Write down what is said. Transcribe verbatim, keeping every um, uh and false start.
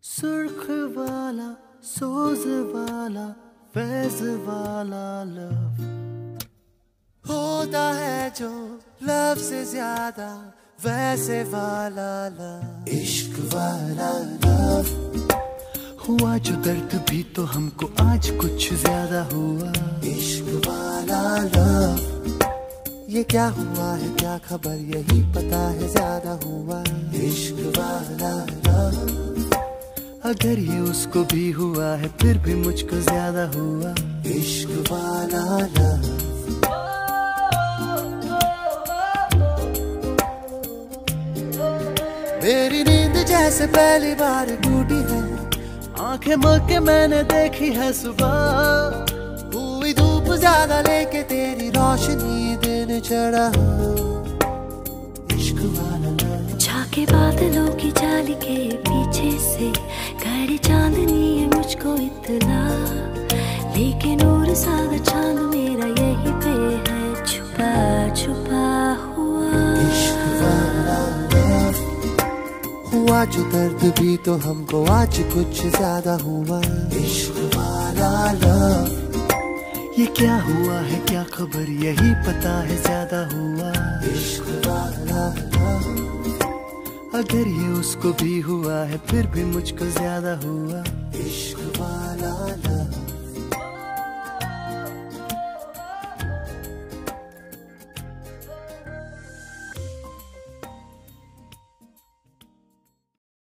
सुर्ख वाला सोज वाला फैज वाला लव होता है जो लव से ज्यादा वैसे वाला लव, इश्क वाला लव। हुआ जो दर्द भी तो हमको आज कुछ ज्यादा हुआ, इश्क वाला लव। ये क्या हुआ है क्या खबर यही पता है ज्यादा हुआ, इश्क वाला लव। अगर ये उसको भी हुआ है फिर भी मुझको ज्यादा हुआ, इश्क वाला लव। मेरी नींद जैसे पहली बार टूटी है, आंखें मल के मैंने देखी है सुबह। हुई धूप ज्यादा लेके तेरी रोशनी दिन चढ़ा, इश्क वाला लव। झाके बादलों की जाली के पीछे से खड़ी चांदनी है मुझको इतना, लेकिन और सादा चांद मेरा यही पे है छुपा छुपा हुआ, इश्क वाला लव। हुआ जो दर्द भी तो हमको आज कुछ ज्यादा हुआ, इश्क वाला लव। ये क्या हुआ है क्या खबर यही पता है ज्यादा हुआ, इश्क वाला लव। अगर ये उसको भी हुआ है फिर भी मुझको ज्यादा हुआ, इश्क वाला लव।